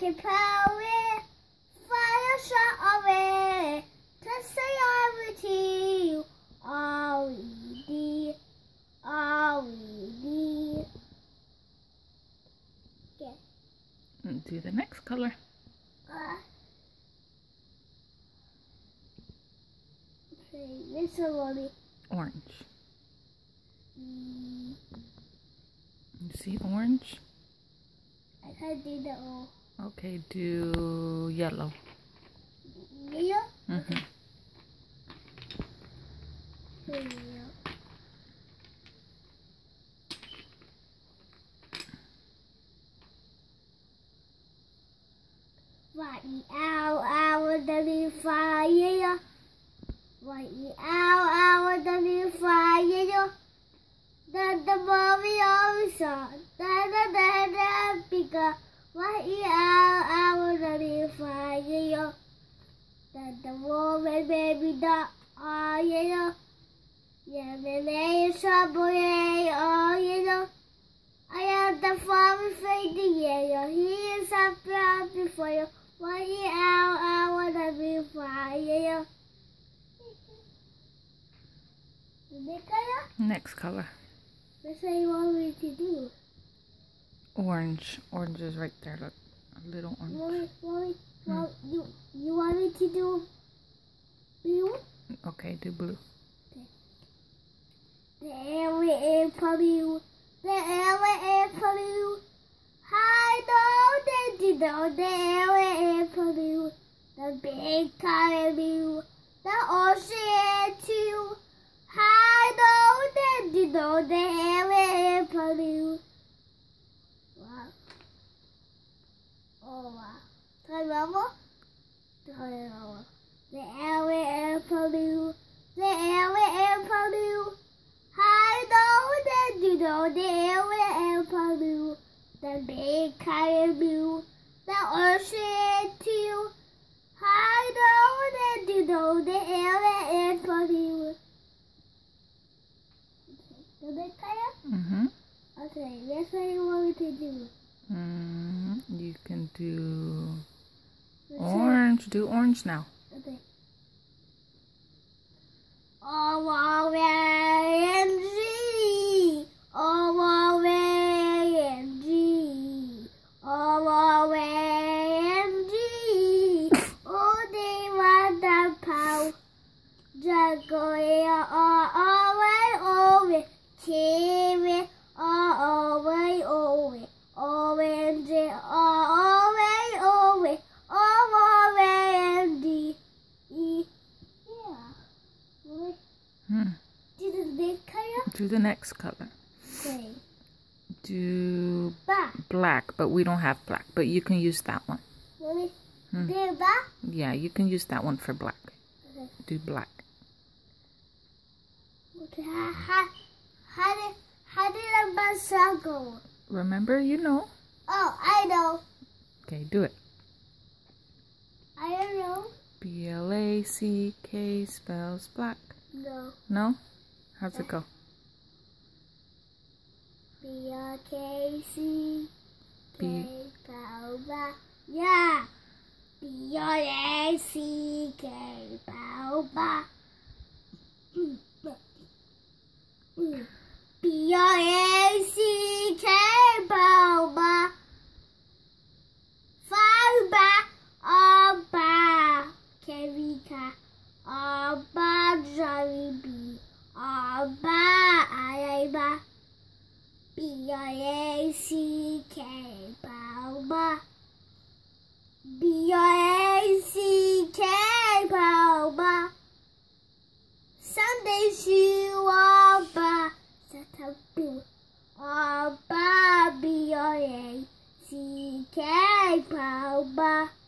power, fire shot away, to say I with you, all we need, all we need. Okay. And do the next color. Okay, this one. Orange. You see orange? I can't do that all. Okay, do yellow. Yellow? Mm-hmm. Yellow. Right, ow, the fire. Right, ow, the fire. The movie officer, the bigger. Right, ow, the fire. The woman baby duck, oh yeah. Yeah, the name subway, oh yeah. I am the farmer fading, yeah. He is happy before you. Right, ow, the fire. Next color. That's what you want me to do. Orange. Orange is right there. Look, a little orange. You want me to do blue? Okay, do blue. Okay. The air is blue. The air is blue. I know that you know the air is blue. The big color blue. The ocean too. I know that you know the air is blue. Wow. Oh wow. Remember? The air is blue. The air is blue. I know that you know the air is blue. The big color blue. The ocean too. I know that you know the air is blue. The big color? Mm-hmm. Okay, that's what you want me to do. You can do orange. Do orange now. Okay. O-R-A-N-G. O-R-A-N-G. O-R-A-N-G. Oh, they want the power. Just go here. O-R-A-O-V. Cherry. O-R-A-O-V. Orange. O-R-A-O-V. O-R-A-N-D. E. Hmm. Do the next color? Do the next color. Okay. Do Black. black, but we don't have black. But you can use that one. Really? Do black? Yeah, you can use that one for black. Okay. Do black. Okay. How did a bus go? Remember, you know. Oh, I know. Okay, do it. I don't know. B-L-A-C-K spells black. No. No? How's it go? B-R-K-C-K. Bow. Yeah. B-R-A-C-K. Bow. B-R-A-C-K. Bow. Five. Abba. Kevika. Abba. Jollibee. Abba. Ayaba. B-R-A-C-K. Bow. B-R-A-C-K. Bow. Sunday shoe. Abba. Saturday. Abba. B-R-A-C-K. Bow.